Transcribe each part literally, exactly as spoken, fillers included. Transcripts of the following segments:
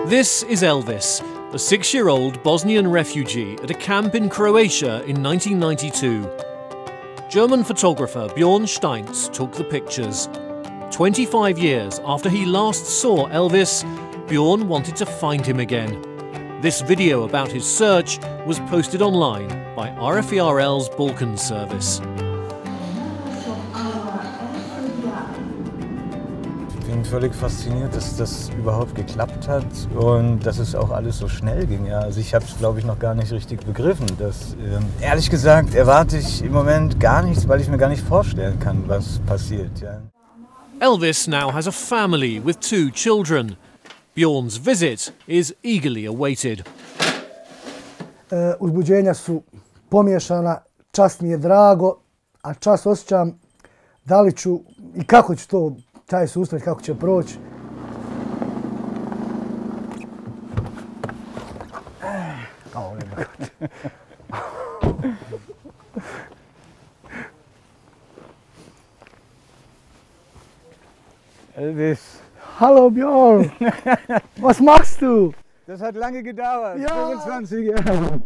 This is Elvis, a six-year-old Bosnian refugee at a camp in Croatia in nineteen ninety-two. German photographer Björn Steintz took the pictures. twenty-five years after he last saw Elvis, Björn wanted to find him again. This video about his search was posted online by R F E R L's Balkan service. Ich bin völlig fasziniert, dass das überhaupt geklappt hat und dass es auch alles so schnell ging. Ja. Also ich habe es, glaube ich, noch gar nicht richtig begriffen. Dass, ähm, ehrlich gesagt erwarte ich im Moment gar nichts, weil ich mir gar nicht vorstellen kann, was passiert. Ja. Elvis now has a family with two children. Bjorn's visit is eagerly awaited. E, uzbuđenja su pomiješana, čas mi je drago, a čas osjećam da li ću i kako će to, taj susret, kako će proći. Oh, Elvis. Hallo Björn, was machst du? Das hat lange gedauert, ja. fünfundzwanzig Jahre.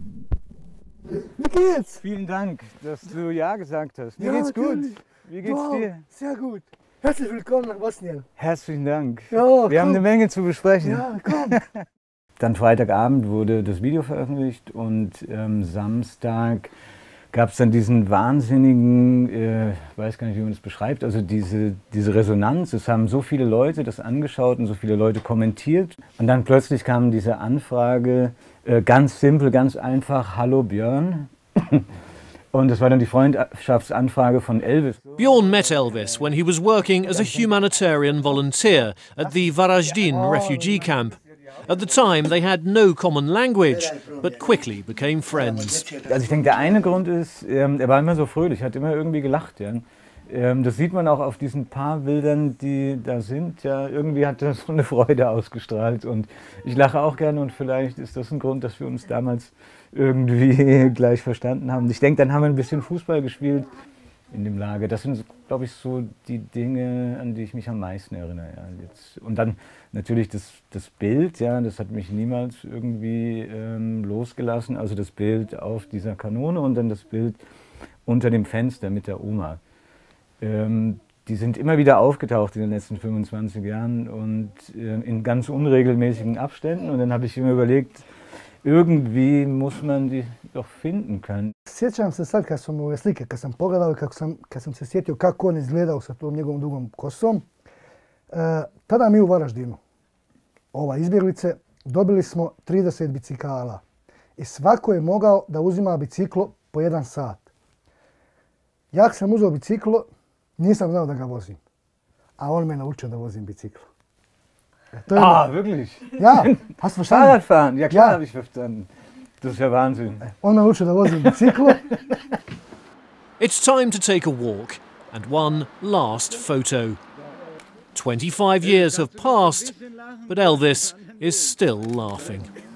Wie geht's? Vielen Dank, dass du Ja gesagt hast. Mir ja, geht's gut. Natürlich. Wie geht's wow, dir? Sehr gut. Herzlich willkommen nach Bosnien. Herzlichen Dank. Ja, Wir komm. haben eine Menge zu besprechen. Ja, komm. Dann Freitagabend wurde das Video veröffentlicht und ähm, Samstag gab es dann diesen wahnsinnigen, äh, ich weiß gar nicht, wie man das beschreibt, also diese, diese Resonanz. Es haben so viele Leute das angeschaut und so viele Leute kommentiert. Und dann plötzlich kam diese Anfrage, äh, ganz simpel, ganz einfach, hallo Björn. Und das war dann die Freundschaftsanfrage von Elvis. Björn met Elvis when he was working as a humanitarian volunteer at the Varaždin refugee camp. At the time, they had no common language, but quickly became friends. Also ich denke, der eine Grund ist, ähm, er war immer so fröhlich, hat immer irgendwie gelacht. Ja. Ähm, das sieht man auch auf diesen paar Bildern, die da sind. Ja. Irgendwie hat er so eine Freude ausgestrahlt und ich lache auch gerne und vielleicht ist das ein Grund, dass wir uns damals irgendwie gleich verstanden haben. Ich denke, dann haben wir ein bisschen Fußball gespielt in dem Lager. Das sind, glaube ich, so die Dinge, an die ich mich am meisten erinnere. Ja, jetzt. Und dann natürlich das, das Bild, ja, das hat mich niemals irgendwie ähm, losgelassen. Also das Bild auf dieser Kanone und dann das Bild unter dem Fenster mit der Oma. Ähm, die sind immer wieder aufgetaucht in den letzten fünfundzwanzig Jahren und äh, in ganz unregelmäßigen Abständen. Und dann habe ich mir überlegt, irgendwie muss man die doch finden können. Sjećam se sad kad sam ove slike, kad sam pogledao i kako sam, kad sam se sjetio kako on izgledao sa tom njegovom dugom kosom, e, tada mi u Varaždinu, ova izbjeglice, dobili smo trideset bicikala i svako je mogao da uzima biciklo po jedan sat. Ja sam uzeo biciklo, nisam znao da ga vozim, a on me naučio da vozim biciklo. Ah, wirklich? Ja, hast du verstanden? Fahrradfahren, ja klar, ja. habe ich verstanden. Das ist ja Wahnsinn. On me naučio da vozim biciklo. It's time to take a walk and one last photo. twenty-five years have passed, but Elvis is still laughing.